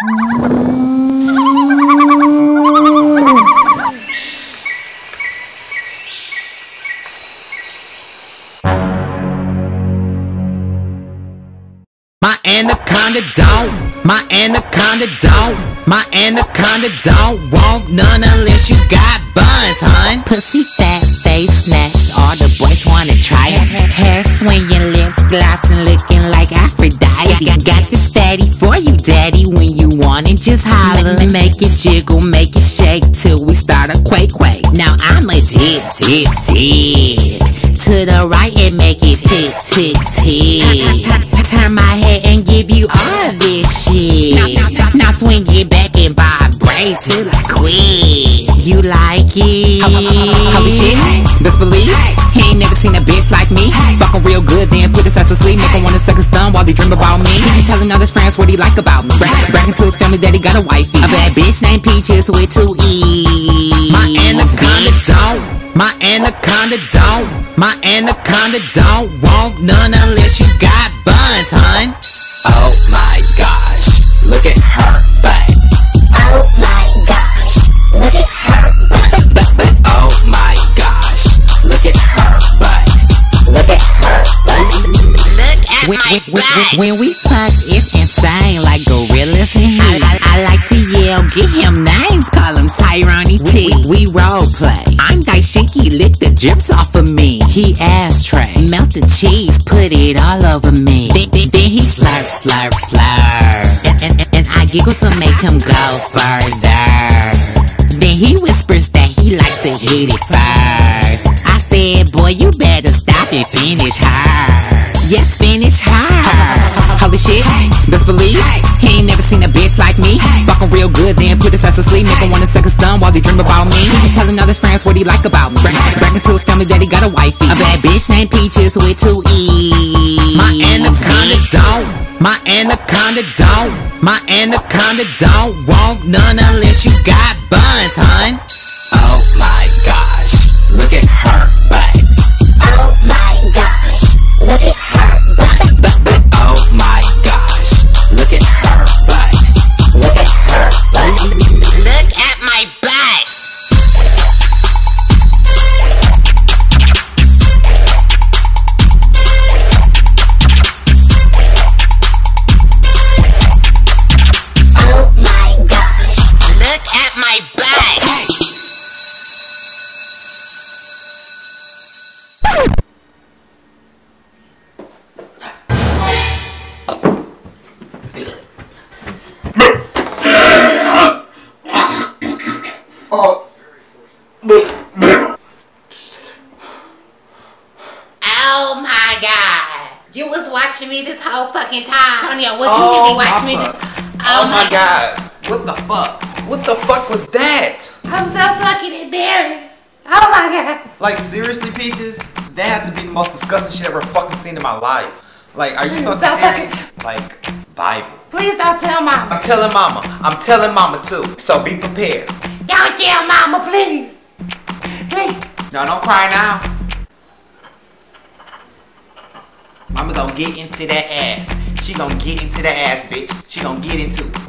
My anaconda don't want none unless you got buns, hun. Pussy fat, face snatched, all the boys wanna try it. Hair swinging, lips glossing, looking like Aphrodite. Got this fatty for you, daddy, when you want it, just holler. Make it jiggle, make it shake till we start a quake. Now I'ma dip to the right and make it tick. Turn my head and give you all this shit. Now swing it back and vibrate till I quit. You like it? Holy shit, best believe. He ain't never seen a bitch like me. Fucking real good, then put his ass to sleep. Make him wanna suck his thumb while he dream about me. Telling all his friends what he like about me. Bragging to his family that he got a wifey. A bad bitch named Peaches with 2 E's. My anaconda don't want none unless you got buns, hun. Oh my gosh, look at her butt. Oh my gosh, look at her butt. Oh my gosh, look at her butt. Look at her butt. Look at my butt. When we fuck, it's insane like gorillas in here. I like to yell, get him names, call him Tyrone T. We role play. I'm Daishiki, lick the drips off of me. He ashtray, melt the cheese, put it all over me. Then he slurp. And I giggle to make him go further. Then he whispers that he like to hit it first. I said, boy, you better stop and finish her. Yes, finish her. Holy shit, best believe. He ain't never seen a bitch like me. Fucking real good, then put his ass to sleep. Make him wanna suck his thumb while he dream about me. Telling all his friends what he like about me. Bragging to his family that he got a wifey. A bad bitch named Peaches with 2 E's. My anaconda don't want none unless you got buns, hun. Oh my gosh, look at her butt. Oh my gosh, look at her butt. Oh my gosh, look at her butt. Look at her butt. Look at my butt. Oh my gosh, Look at my butt. Oh my God. You was watching me this whole fucking time. Tonio, was you really watching me this? Oh my God. What the fuck? What the fuck was that? I'm so fucking embarrassed. Oh my God. Like, seriously, Peaches? That had to be the most disgusting shit I've ever fucking seen in my life. Like, are you fucking serious? Like, Bible. Please don't tell Mama. I'm telling Mama. I'm telling Mama too. So be prepared. Don't tell Mama, please. Please. No, don't cry now. Mama gonna get into that ass. She gonna get into that ass, bitch. She gonna get into it.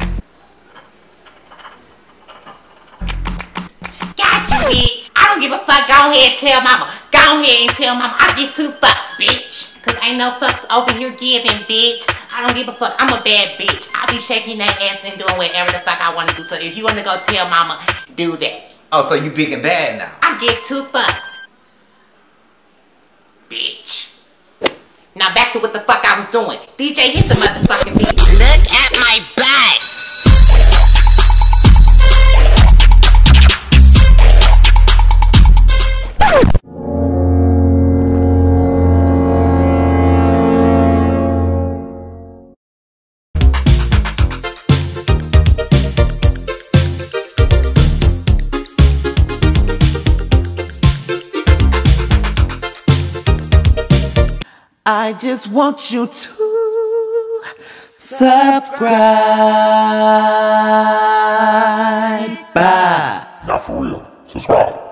Got you, bitch. I don't give a fuck. Go ahead and tell Mama. Go ahead and tell Mama. I give 2 fucks, bitch. Cause ain't no fucks over here giving, bitch. I don't give a fuck. I'm a bad bitch. I'll be shaking that ass and doing whatever the fuck I want to do. So if you want to go tell Mama, do that. Oh, so you big and bad now? I give 2 fucks. Bitch. Now back to what the fuck I was doing. DJ, hit the motherfucking beat. Look at my butt. I just want you to subscribe. Not for real. Subscribe.